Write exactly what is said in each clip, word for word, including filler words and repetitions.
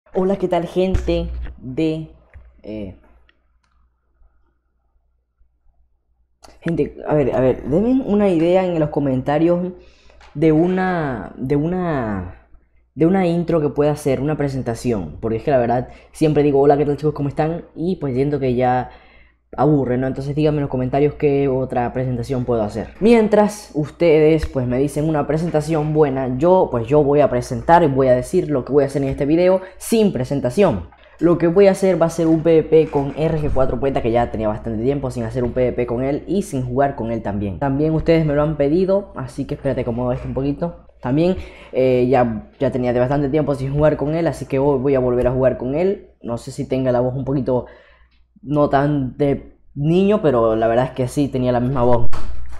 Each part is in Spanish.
Hola, ¿qué tal, gente de... eh, gente, a ver, a ver, denme una idea en los comentarios de una... de una... de una intro que pueda hacer, una presentación. Porque es que la verdad, siempre digo, hola, ¿qué tal, chicos? ¿Cómo están? Y pues siento que ya aburre, ¿no? Entonces díganme en los comentarios qué otra presentación puedo hacer. Mientras ustedes pues me dicen una presentación buena, yo pues yo voy a presentar y voy a decir lo que voy a hacer en este video sin presentación. Lo que voy a hacer va a ser un PvP con R G cuatro Poeta, que ya tenía bastante tiempo sin hacer un PvP con él y sin jugar con él también. También ustedes me lo han pedido, así que espérate, acomodo esto un poquito. También eh, ya, ya tenía de bastante tiempo sin jugar con él, así que hoy voy a volver a jugar con él. No sé si tenga la voz un poquito no tan de niño, pero la verdad es que sí, tenía la misma voz.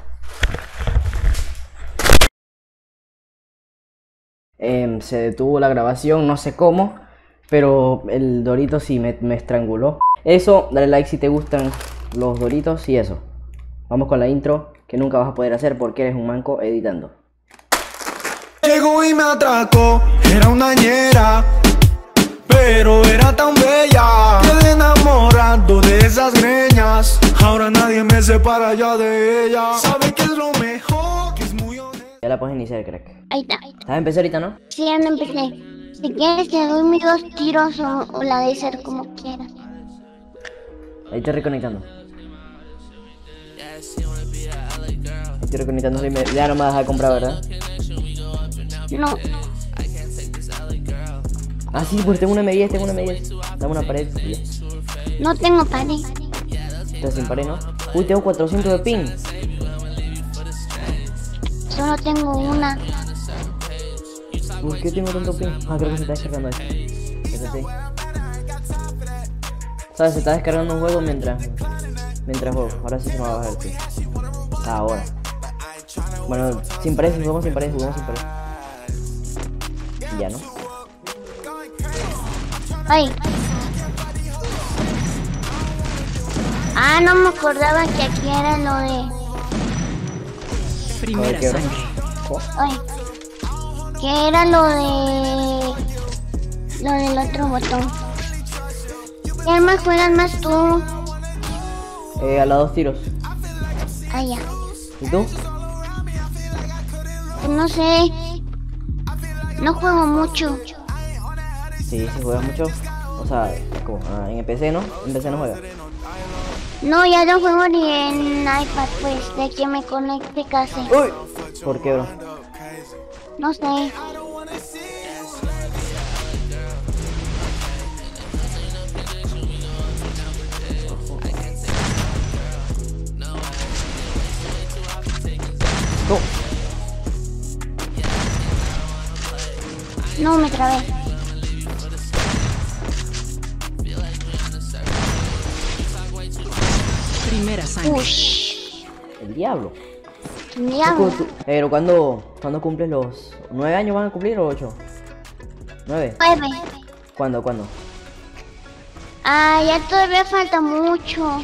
Eh, se detuvo la grabación, no sé cómo, pero el Dorito sí me, me estranguló. Eso, dale like si te gustan los Doritos y eso. Vamos con la intro, que nunca vas a poder hacer porque eres un manco editando. Llegó y me atracó, era una ñera, pero era tan bella. Quedé enamorado de esas greñas, ahora nadie me separa ya de ella. Sabe que es lo mejor, que es muy honesta. Ya la puedes iniciar, crack. Ahí está. ¿Sabes empezar ahorita, no? Sí, ya no empecé. Si quieres te doy mis dos tiros o, o la de ser como quieras. Ahí estoy reconectando. Estoy reconectando y me... ya no me vas a comprar, ¿verdad? No, Ah, sí, pues tengo una M diez, tengo una M diez. Dame una pared y ya. no tengo pared. Estás sin pared, ¿no? Uy, tengo cuatrocientos de ping. Solo tengo una. ¿Por qué tengo tanto ping? Ah, creo que se está descargando esto. Espérate. ¿Sabes? Se está descargando un juego mientras... mientras juego. Ahora sí se me va a bajar el ping. Ah, ahora. Bueno, sin pared, jugamos sin pared, jugamos sin pared. Ya, ¿no? Ay. Ah, no me acordaba que aquí era lo de... Primera sangre. Ay. Que era lo de... lo del otro botón. ¿Qué armas juegas más tú? Eh, a las dos tiros. Ah, ya. ¿Y tú? Pues no sé. No juego mucho. Sí, sí juegas mucho. O sea, ¿cómo? Ah, en P C, ¿no? En P C no juegas. No, ya no juego ni en iPad, pues, de que me conecte casi. ¡Uy! ¿Por qué, bro? No sé. No. No, me trabé. Primera sangre. Ush. El diablo. Diablo. Pero ¿cuándo, ¿cuándo cumples los nueve años van a cumplir o ocho? ¿Nueve? Nueve. ¿Cuándo? ¿Cuándo? Ah, ya todavía falta mucho.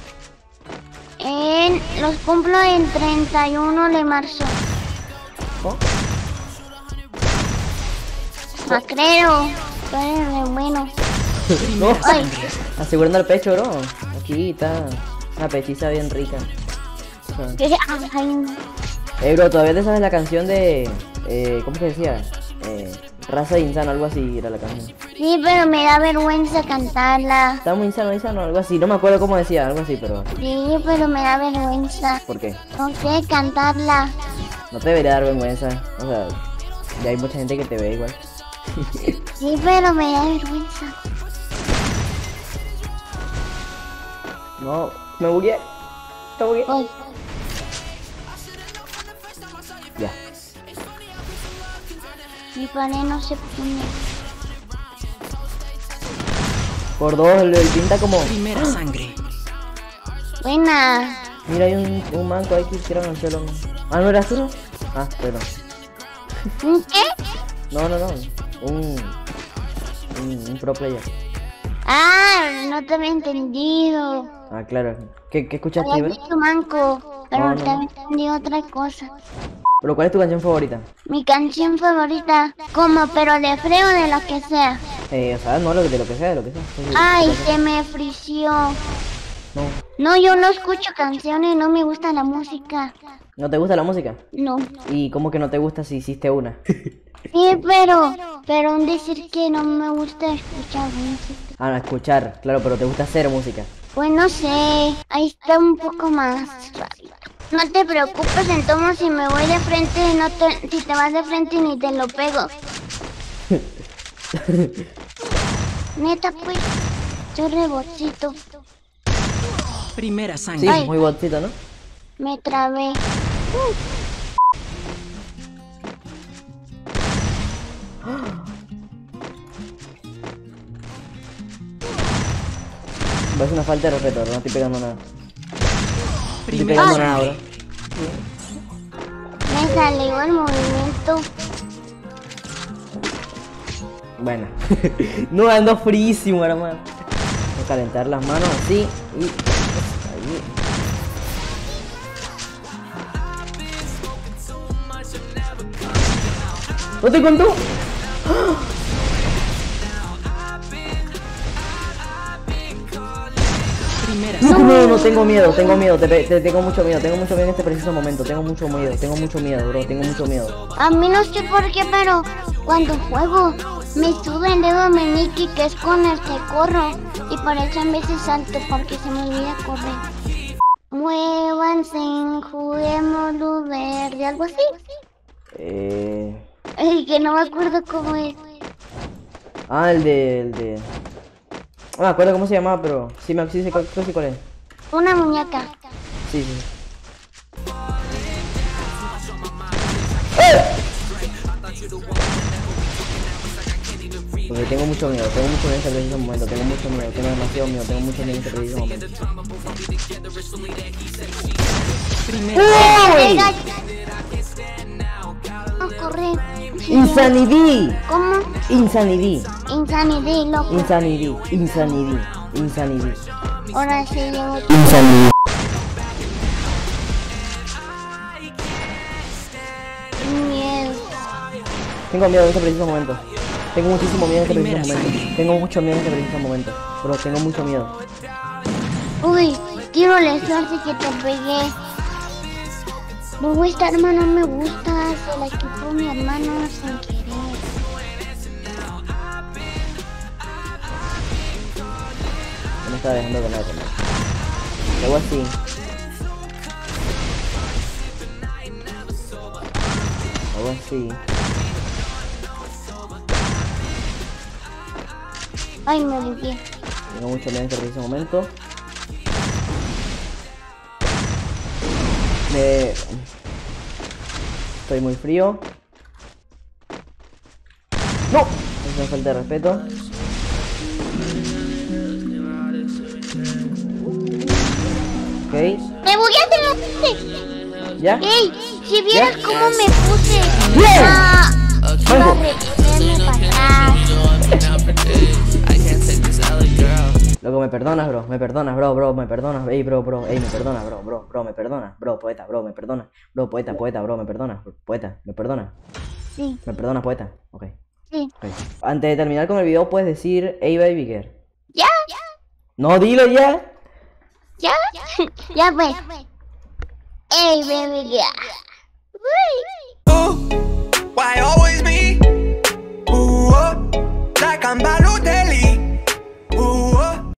En, los cumplo en treinta y uno de marzo. ¿Oh? Ah, creo. Tú eres re bueno. No, Ay, asegurando el pecho, bro. Aquí está una pechiza bien rica. que- ay, Eh, bro, ¿todavía te sabes la canción de... Eh, ¿cómo se decía? Eh, Raza de Insano, algo así era la canción. sí, pero me da vergüenza cantarla. Está muy insano, insano, algo así. No me acuerdo cómo decía, algo así, pero... Sí, pero me da vergüenza. ¿Por qué? No sé cantarla. No te debería dar vergüenza. O sea, ya hay mucha gente que te ve igual. Sí, pero me da vergüenza. No, me bugueé. Me bugueé. Ay, Ya. mi pared no se pone. Por dos, el, el pinta como... Primera sangre. Buena. Mira, hay un, un manco ahí que hicieron el suelo. Ah, ¿no eras tú, no? Ah, pero ¿Un qué? no. No, no, no. Un... Un, un pro player. Ah, no te había entendido. Ah, claro. ¿Qué, qué escuchaste, Había bro? dicho manco, pero No, no, no, te no. había entendido otra cosa. Pero ¿cuál es tu canción favorita? Mi canción favorita, como pero de freo de lo que sea. Eh, o sea, no lo, de lo que sea, de lo que sea. Sí, Ay, sí, se me frició. No. No, yo no escucho canciones, no me gusta la música. ¿No te gusta la música? No. ¿Y cómo que no te gusta si hiciste una? Sí, pero, pero un decir que no me gusta escuchar música. Ah, no, escuchar, claro, pero te gusta hacer música. Pues no sé, ahí está un poco más rarito. No te preocupes, entonces si me voy de frente, no te, si te vas de frente ni te lo pego. Neta, pues, soy rebotcito. Primera Sí, sangre. Ay. muy botcito, ¿no? Me trabé. Uh. Es una falta de respeto, bro. No estoy pegando nada. No estoy Primera pegando nada, bro. sangre. Me salió el movimiento. Bueno. No, ando fríísimo, hermano. Voy a calentar las manos así y... ahí. ¿No te contó? Primera No, sangre. no, no, tengo miedo, tengo miedo, te, te- tengo mucho miedo, tengo mucho miedo en este preciso momento, tengo mucho miedo, tengo mucho miedo, bro, tengo mucho miedo. A mí no sé por qué, pero cuando juego me sube el dedo meñique, que es con el que corro. Y por eso a veces salto, porque se me olvida correr. Muévanse, juguemos luz verde, algo así. Eh... Ay, que no me acuerdo cómo es. Ah, el de... el de... No me acuerdo cómo se llamaba, pero sí me sí, sé cuál, sí, cuál es. Una muñeca. Sí, sí. Porque tengo mucho miedo, tengo mucho miedo en este preciso momento, tengo mucho miedo, tengo demasiado miedo, tengo mucho miedo en este preciso momento. Primera ¡Uy! No corre. Insanity, ¿Cómo? Insanity, Insanity, loco. Insanity, Insanity, Insanity. Ahora sí llevo. Insanity. Miedo. Tengo miedo en este preciso momento. Tengo muchísimo miedo en este preciso Primera momento. sangre. Tengo mucho miedo en este preciso momento. Bro, tengo mucho miedo. Uy, tiro la suerte que te pegué. No, esta arma no me gusta, se la chupó mi hermano sin querer. No me estaba dejando ganar con él. Algo así. Algo así. Ay, me bugué. Tengo mucho miedo en este preciso momento. Me... Estoy muy frío. ¡No! Es una falta de respeto. Ok. ¡Me bugueaste en la puse! ¿Ya? ¡Ey! Si vieras ¿Ya? cómo me puse. Bien. Ah, iba a Mango. recorrerme para atrás. Loco, me perdonas, bro, me perdonas, bro, bro, me perdonas, ey, bro, bro, ey, me perdonas, bro, bro, bro, me perdonas, bro, poeta, bro, me perdonas, bro, poeta, poeta, bro, me perdonas, poeta, me perdonas, Sí, me perdonas, poeta, ok, sí. ok. Antes de terminar con el video, puedes decir, hey, baby girl. ¿Ya? No, dilo ya. ¿Ya? Ya pues. Ey, baby, ya. Uy. Why always me?